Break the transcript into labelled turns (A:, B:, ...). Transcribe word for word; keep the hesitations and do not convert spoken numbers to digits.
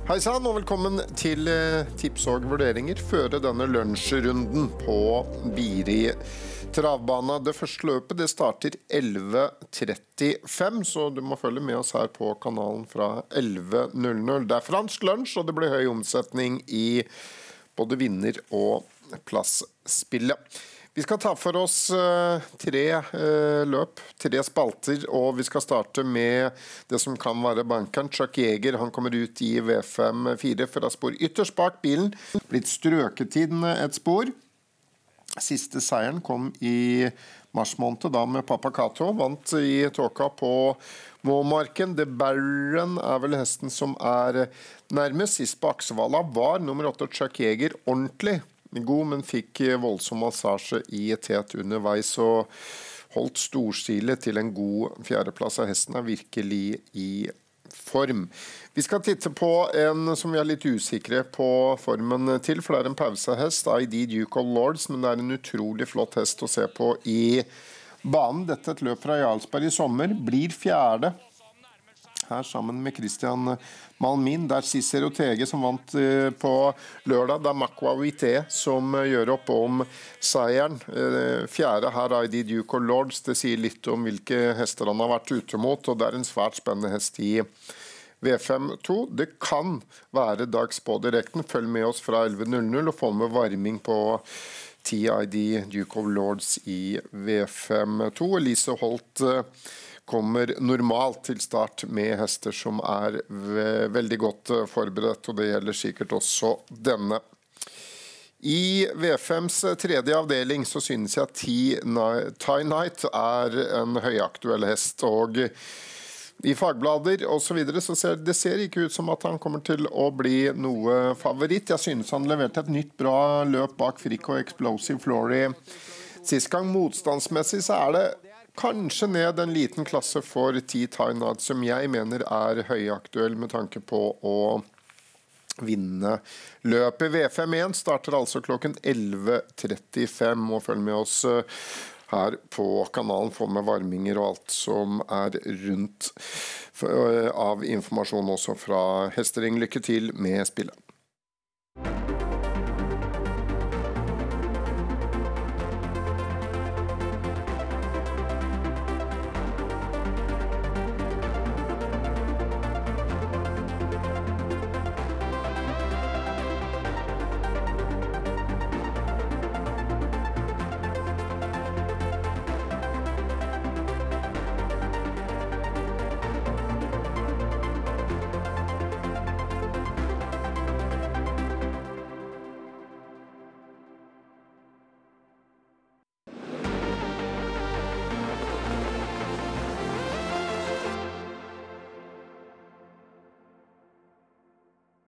A: Hei sann og velkommen til tips og vurderinger før denne lunsjrunden på Biri travbane. Det første løpet det starter elleve trettifem, så du må følge med oss her på kanalen fra elleve null null. Det er fransk lunsj, og det blir høy omsetning i både vinner og plassspillet. Vi skal ta for oss uh, tre uh, løp, tre spalter, og vi skal starte med det som kan være bankeren. Chuck Yeager, han kommer ut i V fem fire fra spor ytterst bak bilen. Blitt strøketiden et spor. Siste seieren kom i mars måned, da med Papa Kato. Vant i tåka på Måmarken. The Baron er vel hesten som er nærmest. Sist på Aksevalla var nummer åtte Chuck Yeager ordentlig god, men fikk voldsom massasje i tet underveis og holdt storstile til en god fjerdeplass. Hesten er virkelig i form. Vi skal titte på en som vi er litt usikre på formen til, for det er en pausehest, I D Duke of Lords, men det er en utrolig flott hest å se på i banen. Dette er et løp fra Jarlsberg i sommer, blir fjerde her sammen med Christian Malmin. Det er Cicero Tege som vant på lørdag. Det er Makwa Wite som gjør opp om seieren. Fjerde her, I D Duke of Lords. Det sier litt om hvilke hester han har vært ute mot, og det er en svært spennende hest i V fem to. Det kan være dags på direkten. Følg med oss fra elleve null null og få med varming på ti I D Duke of Lords i V fem to. Elise Holt kommer normalt til start med hester som er veldig godt forberedt, og det gjelder sikkert også denne. I V fems tredje avdeling så synes jeg at Tie Night er en høyaktuell hest, og i fagblader og så videre så ser det ser ikke ut som at han kommer til å bli noe favoritt. Jeg synes han leverte et nytt bra løp bak Frick og Explosive Flory sist gang. Motstandsmessig så er det kanskje ned en liten klasse for ti Tie Night, som jeg mener er høyaktuell med tanke på å vinne løpet. V fem én starter altså klokken elleve trettifem, og følg med oss her på kanalen, få med varminger og alt som er rundt av informasjon også fra Hestering. Lykke til med spillet.